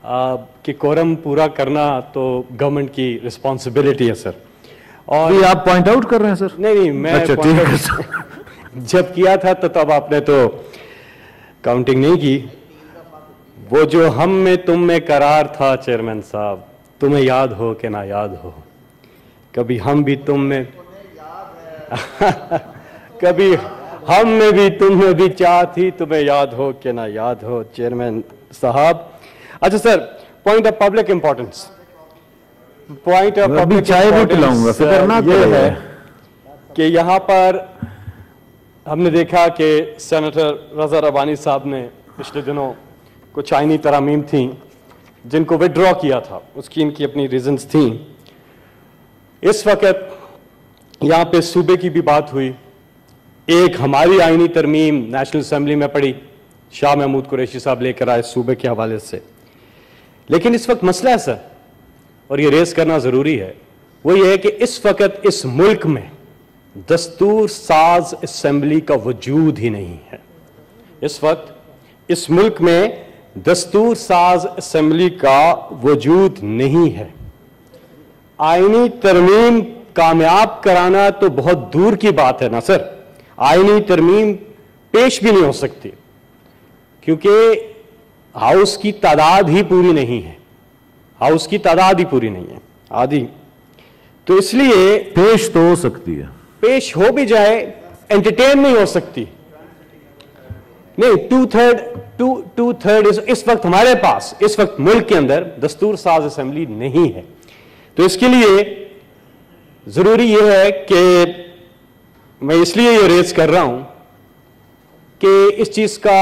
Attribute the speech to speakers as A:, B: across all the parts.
A: کہ کورم پورا کرنا تو گورنمنٹ کی رسپانسبلٹی ہے سر. اور
B: یہ آپ پوائنٹ آؤٹ کر رہے ہیں سر؟
A: نہیں میں جب کیا تھا تو تب آپ نے تو کاؤنٹنگ نہیں کی. وہ جو ہم میں تم میں قرار تھا چیئرمین صاحب، تمہیں یاد ہو کہ نہ یاد ہو، کبھی ہم بھی تم میں کبھی ہم میں بھی تم میں بھی چاہ تھی، تمہیں یاد ہو کہ نہ یاد ہو چیئرمین صاحب. اچھا sir, point of public importance, point of public
B: چائے بھی پلاؤں گا، فکر نہ
A: یہ ہے کہ یہاں پر ہم نے دیکھا کہ سینیٹر رضا ربانی صاحب نے پچھلے دنوں کچھ آئینی ترامیم تھیں جن کو وڈرا کیا تھا، اس کی ان کی اپنی ریزنز تھیں. اس وقت یہاں پہ صوبے کی بھی بات ہوئی، ایک ہماری آئینی ترمیم نیشنل اسمبلی میں پڑی، شاہ محمود قریشی صاحب لے کر آئے صوبے کے حوالے سے. لیکن اس وقت مسئلہ ہے سر، اور یہ ریز کرنا ضروری ہے، وہ یہ ہے کہ اس وقت اس ملک میں دستور ساز اسمبلی کا وجود ہی نہیں ہے. اس وقت اس ملک میں دستور ساز اسمبلی کا وجود نہیں ہے. آئینی ترمیم کامیاب کرانا تو بہت دور کی بات ہے نا سر، آئینی ترمیم پیش بھی نہیں ہو سکتی کیونکہ ہاؤس کی تعداد ہی پوری نہیں ہے، ہاؤس کی تعداد ہی پوری نہیں ہے، آدھی. تو اس لیے
B: پیش تو ہو سکتی ہے،
A: پیش ہو بھی جائے انٹرٹین نہیں ہو سکتی. نہیں، ٹو تھرڈ اس وقت ہمارے پاس اس وقت ملک کے اندر دستور ساز اسمبلی نہیں ہے. تو اس کے لیے ضروری یہ ہے کہ میں اس لیے یہ ریز کر رہا ہوں کہ اس چیز کا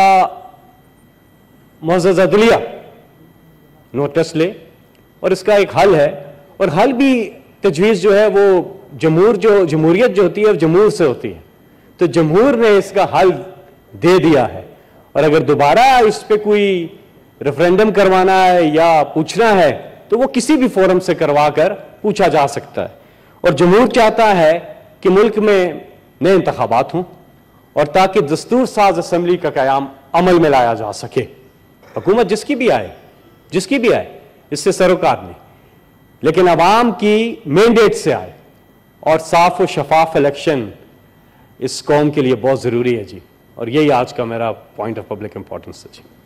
A: معزز عدلیہ نوٹس لے اور اس کا ایک حل ہے، اور حل بھی تجویز جو ہے وہ جمہوریت جو ہوتی ہے وہ جمہور سے ہوتی ہے، تو جمہور نے اس کا حل دے دیا ہے. اور اگر دوبارہ اس پہ کوئی ریفرینڈم کروانا ہے یا پوچھنا ہے تو وہ کسی بھی فورم سے کروا کر پوچھا جا سکتا ہے. اور جمہور چاہتا ہے کہ ملک میں نئے انتخابات ہوں اور تاکہ دستور ساز اسمبلی کا قیام عمل میں لایا جا سکے. حکومت جس کی بھی آئے اس سے سروکار نہیں، لیکن عوام کی مینڈیٹ سے آئے، اور صاف و شفاف الیکشن اس قوم کے لیے بہت ضروری ہے جی. اور یہی آج کا میرا پوائنٹ آف پبلک امپورٹنس ہے جی.